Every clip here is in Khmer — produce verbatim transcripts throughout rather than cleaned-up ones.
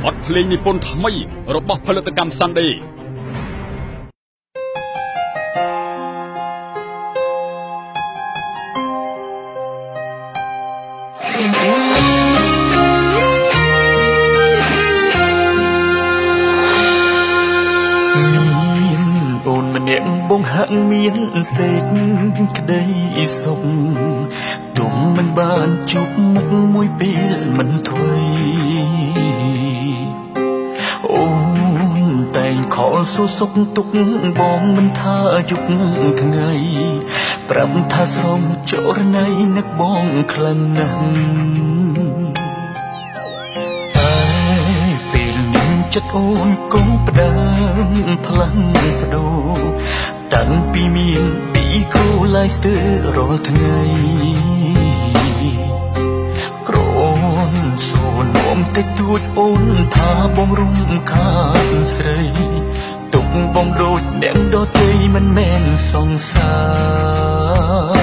บทเพลงนิพนธ์ថ្មីរបស់ផលិតកម្ម Sunday អូនម្នាក់បងហាក់មានសេចក្តីសុខទុំមិនបានជួបមុខមួយពេលមិនធ្វេអូនតែងខលសួរសុខទុក្ខបងមិនថាយប់ថ្ងៃប្រាប់ថាស្រងចរណៃនឹកបងខ្លាំងណាស់ចិត្តអូនគង់ផ្ដើមផ្លាំងបដូរតាំងពីមានពីគូឡាយស្ទើររាល់ថ្ងៃក្រនសួរនោមតិចតួចអូនថាបងរំខានស្រីទុកបងដូចអ្នកដទៃមិនមែនសង្សារ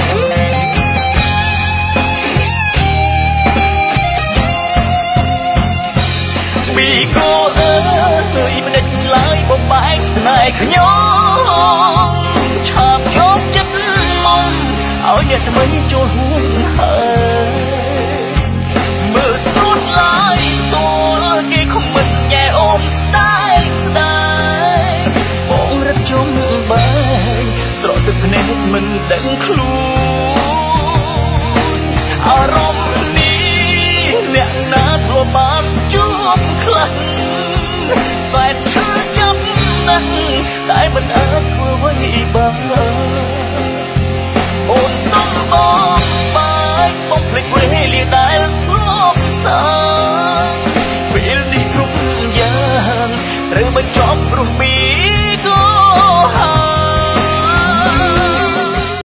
ពីគូអើយមិនដេញឡើយបំបែកស្នេហ៍ខ្ញុំឆាបជប់ចិត្តមកឲ្យអ្នកថ្មីចូលហួងហើយមើលស្នូតឡើយតួគេខំមិនញ៉ែអូនស្ដាយស្ដាយបងរត់ជុំបែកស្រក់ទឹកភ្នែកមិនដឹងខ្លួនអារម្មណ៍នេះអ្នកណាធ្លាប់បានជួបខ្លាំងសែនឈឺចាប់ណាស់តែមិនអាចធ្វើអ្វីបានអូនសុំបងបាយបងភ្លេចវេលាដែលធ្លាប់សាពេលនេះគ្រប់យ៉ាងត្រូវបញ្ចប់ព្រោះមាន